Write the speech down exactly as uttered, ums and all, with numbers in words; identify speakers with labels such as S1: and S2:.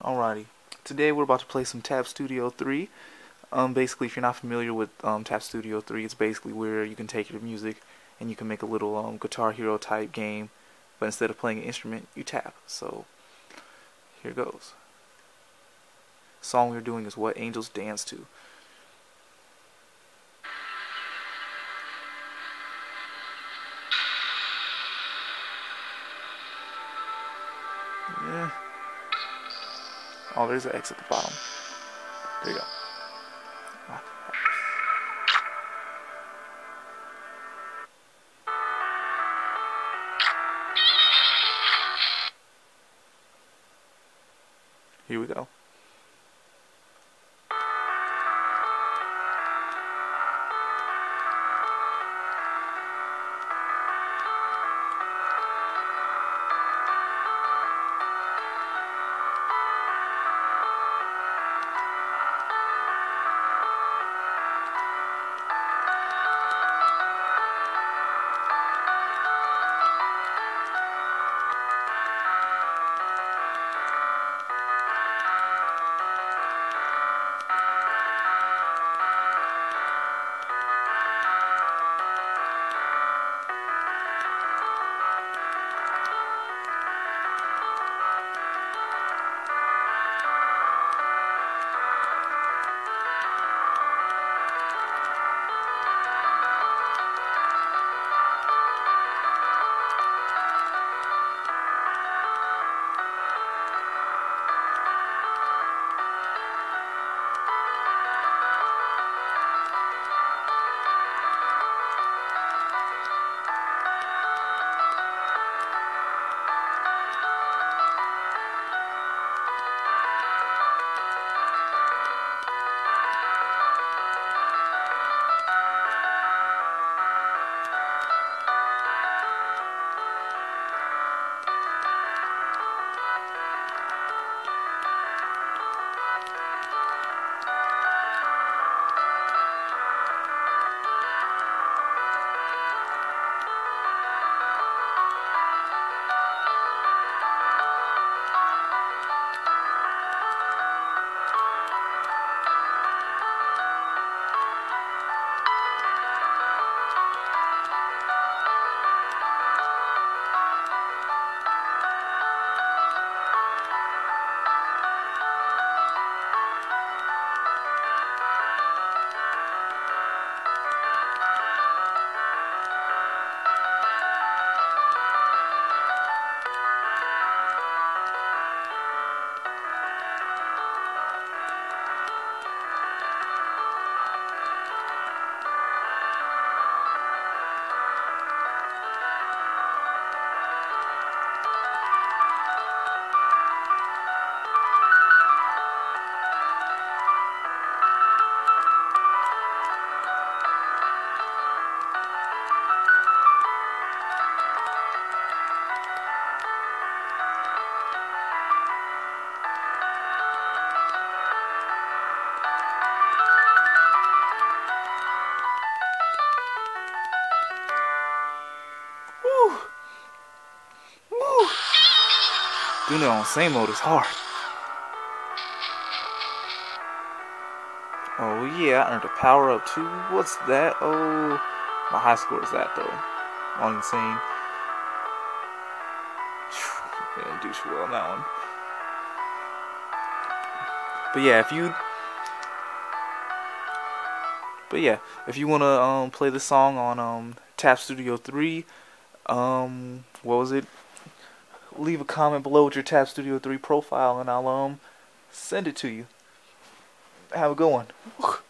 S1: Alrighty, today we're about to play some Tap Studio three. Um, basically, if you're not familiar with um, Tap Studio three, it's basically where you can take your music and you can make a little um, Guitar Hero type game, but instead of playing an instrument, you tap. So, here goes. The song we're doing is What Angels Dance To. Yeah. Oh, there's an X at the bottom. There you go. Here we go. Woo! Woo! Doing it on same mode is hard. Oh yeah, I earned a power up too. What's that? Oh, my high score is that though. On insane. Didn't do too well on that one. But yeah, if you But yeah, if you wanna um play the song on um Tap Studio three, um what was it? Leave a comment below with your Tap Studio three profile and I'll um send it to you. Have a good one.